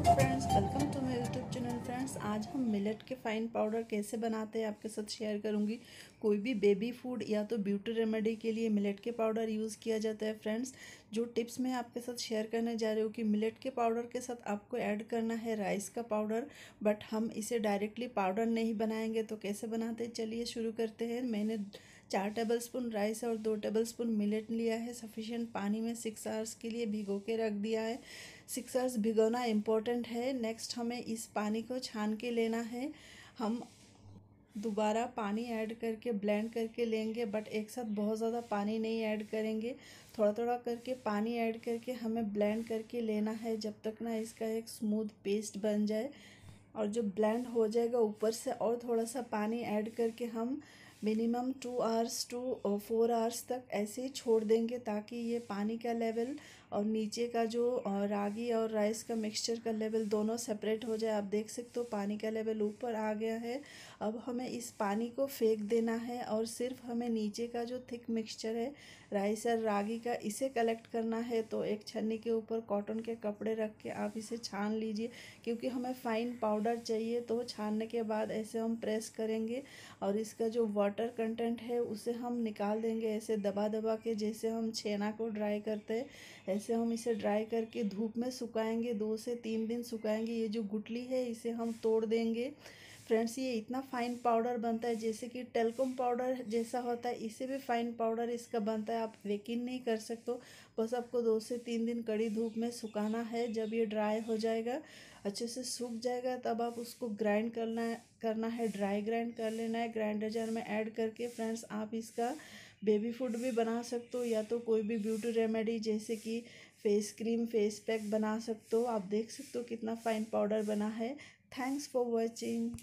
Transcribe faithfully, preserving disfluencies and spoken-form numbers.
Friends, welcome to my YouTube channel. Friends, आज हम millet के फाइन पाउडर कैसे बनाते हैं आपके साथ शेयर करूंगी। कोई भी बेबी फूड या तो ब्यूटी रेमेडी के लिए मिलेट के पाउडर यूज़ किया जाता है। फ्रेंड्स, जो टिप्स मैं आपके साथ शेयर करने जा रही हूँ कि मिलेट के पाउडर के साथ आपको ऐड करना है राइस का पाउडर, बट हम इसे डायरेक्टली पाउडर नहीं बनाएंगे। तो कैसे बनाते हैं, चलिए शुरू करते हैं। मैंने चार टेबलस्पून राइस और दो टेबलस्पून मिलेट लिया है। सफिशिएंट पानी में सिक्स आवर्स के लिए भिगो के रख दिया है। सिक्स आवर्स भिगोना इम्पोर्टेंट है। नेक्स्ट हमें इस पानी को छान के लेना है। हम दोबारा पानी ऐड करके ब्लेंड करके लेंगे, बट एक साथ बहुत ज़्यादा पानी नहीं ऐड करेंगे। थोड़ा थोड़ा करके पानी ऐड करके हमें ब्लेंड करके लेना है, जब तक ना इसका एक स्मूथ पेस्ट बन जाए। और जो ब्लेंड हो जाएगा, ऊपर से और थोड़ा सा पानी ऐड करके हम minimum two hours to four hours तक ऐसे ही छोड़ देंगे, ताकि ये पानी का लेवल और नीचे का जो रागी और राइस का मिक्सचर का लेवल दोनों सेपरेट हो जाए। आप देख सकते हो पानी का लेवल ऊपर आ गया है। अब हमें इस पानी को फेंक देना है और सिर्फ हमें नीचे का जो थिक मिक्सचर है राइस और रागी का, इसे कलेक्ट करना है। तो एक छन्नी के ऊपर कॉटन के कपड़े रख के आप इसे छान लीजिए, क्योंकि हमें फाइन पाउडर चाहिए। तो छानने के बाद ऐसे हम प्रेस करेंगे और इसका जो वाटर कंटेंट है उसे हम निकाल देंगे, ऐसे दबा दबा के, जैसे हम छेना को ड्राई करते हैं ऐसे हम इसे ड्राई करके धूप में सुखाएंगे। दो से तीन दिन सुखाएंगे। ये जो गुठली है इसे हम तोड़ देंगे। फ्रेंड्स, ये इतना फाइन पाउडर बनता है जैसे कि टेल्कोम पाउडर जैसा होता है, इससे भी फाइन पाउडर इसका बनता है। आप यकीन नहीं कर सकते हो। बस आपको दो से तीन दिन कड़ी धूप में सुखाना है। जब ये ड्राई हो जाएगा, अच्छे से सूख जाएगा, तब आप उसको ग्राइंड करना है करना है ड्राई ग्राइंड कर लेना है ग्राइंडर जार में ऐड करके। फ्रेंड्स, आप इसका बेबी फूड भी बना सकते हो, या तो कोई भी ब्यूटी रेमेडी जैसे कि फेस क्रीम, फेस पैक बना सकते हो। आप देख सकते हो कितना फाइन पाउडर बना है। Thanks for watching.